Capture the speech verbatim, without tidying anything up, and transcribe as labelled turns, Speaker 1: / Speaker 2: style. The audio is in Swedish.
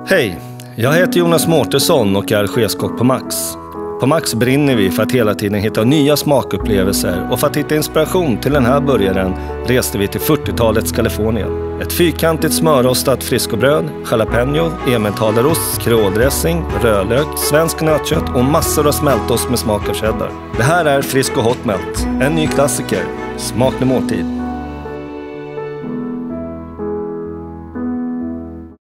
Speaker 1: Hej, jag heter Jonas Mårtensson och är chefskock på Max. På Max brinner vi för att hela tiden hitta nya smakupplevelser, och för att hitta inspiration till den här burgaren reste vi till fyrtiotalets Kalifornien. Ett fyrkantigt smörrostat friskobröd, jalapeno, emmentalerost, kreoldressing, rödlök, svensk nötkött och massor av smältost med smak av cheddar. Det här är Frisco Hot Melt, en ny klassiker. Smaklig måltid.